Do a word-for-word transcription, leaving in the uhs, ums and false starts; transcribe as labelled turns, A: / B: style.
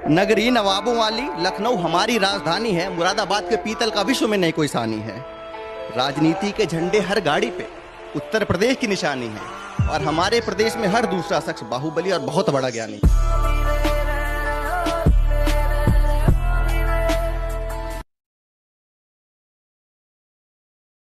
A: नगरी नवाबों वाली लखनऊ हमारी राजधानी है। मुरादाबाद के पीतल का विश्व में नहीं कोई सानी है। राजनीति के झंडे हर गाड़ी पे उत्तर प्रदेश की निशानी है, और हमारे प्रदेश में हर दूसरा शख्स बाहुबली और बहुत बड़ा ज्ञानी।